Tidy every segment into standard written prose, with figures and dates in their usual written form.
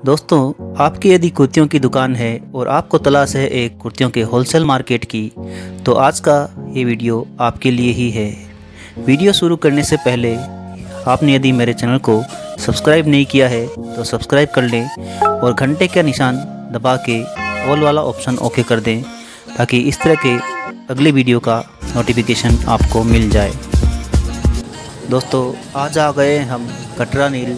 दोस्तों, आपकी यदि कुर्तियों की दुकान है और आपको तलाश है एक कुर्तियों के होलसेल मार्केट की, तो आज का ये वीडियो आपके लिए ही है। वीडियो शुरू करने से पहले आपने यदि मेरे चैनल को सब्सक्राइब नहीं किया है तो सब्सक्राइब कर लें और घंटे का निशान दबा के ऑल वाला ऑप्शन ओके कर दें, ताकि इस तरह के अगले वीडियो का नोटिफिकेशन आपको मिल जाए। दोस्तों, आज आ गए हम कटरा नील।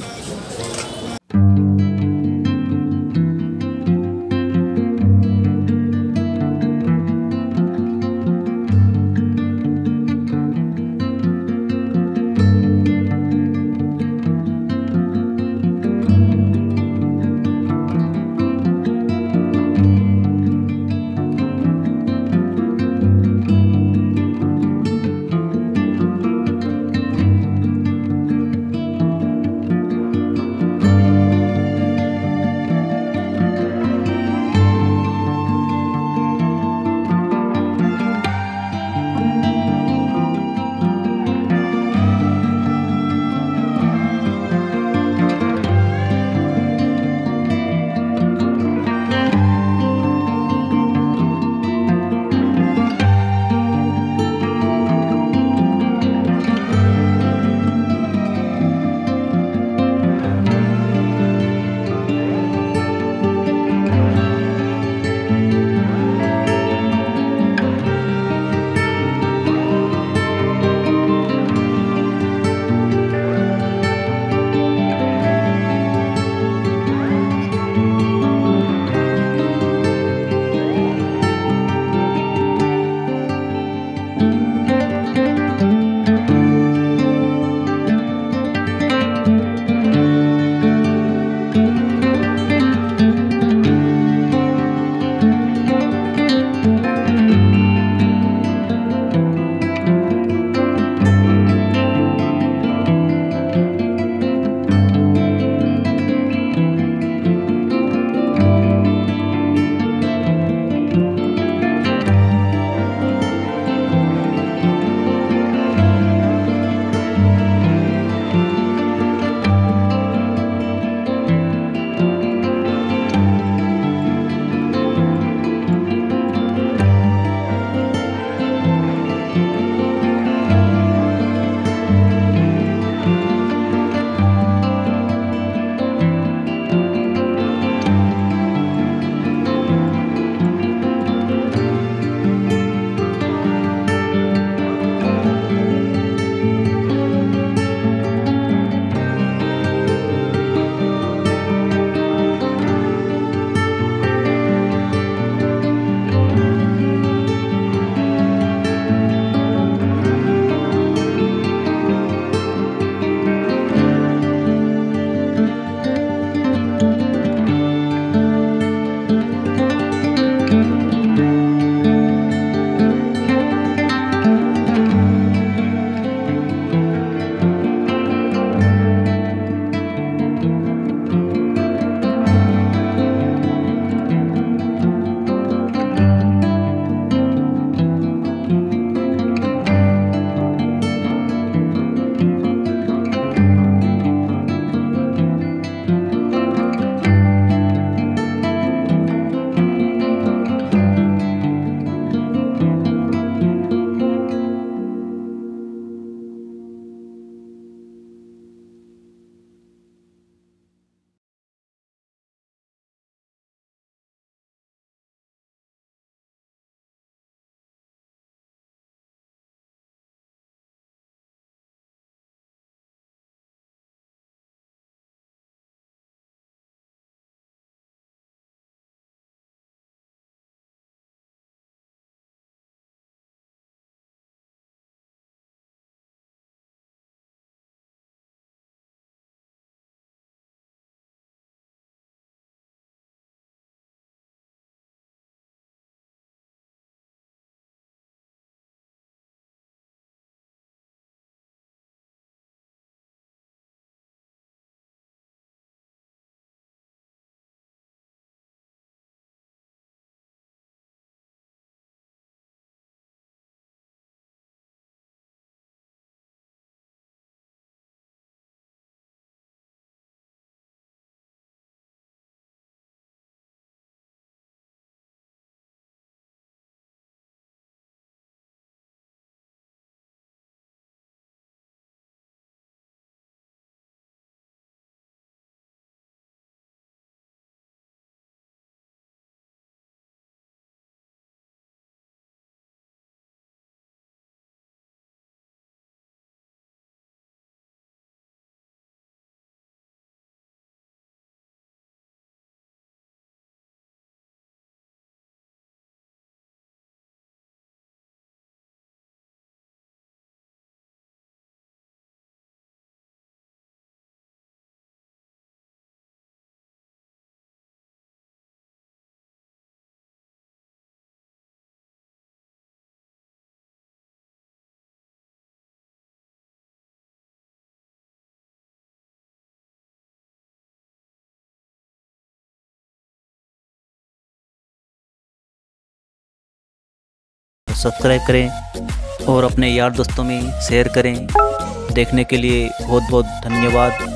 सब्सक्राइब करें और अपने यार दोस्तों में शेयर करें। देखने के लिए बहुत बहुत धन्यवाद।